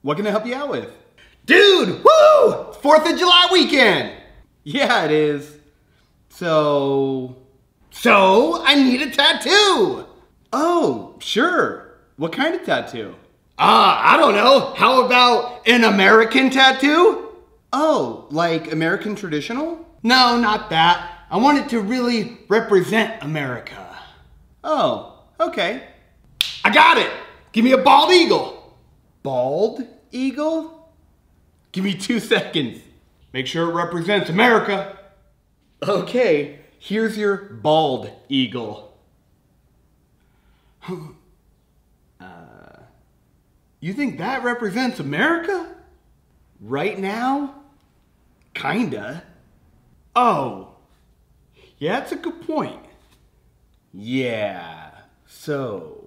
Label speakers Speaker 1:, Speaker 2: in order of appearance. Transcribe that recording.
Speaker 1: What can I help you out with?
Speaker 2: Dude, woo! 4th of July weekend!
Speaker 1: Yeah, it is. So
Speaker 2: I need a tattoo!
Speaker 1: Oh, sure. What kind of tattoo?
Speaker 2: I don't know. How about an American tattoo?
Speaker 1: Oh, like American traditional?
Speaker 2: No, not that. I want it to really represent America.
Speaker 1: Oh, okay.
Speaker 2: I got it! Give me a bald eagle!
Speaker 1: Bald eagle?
Speaker 2: Give me 2 seconds. Make sure it represents America.
Speaker 1: Okay, here's your bald eagle.
Speaker 2: You think that represents America?
Speaker 1: Right now? Kinda.
Speaker 2: Oh. Yeah, that's a good point.
Speaker 1: Yeah, so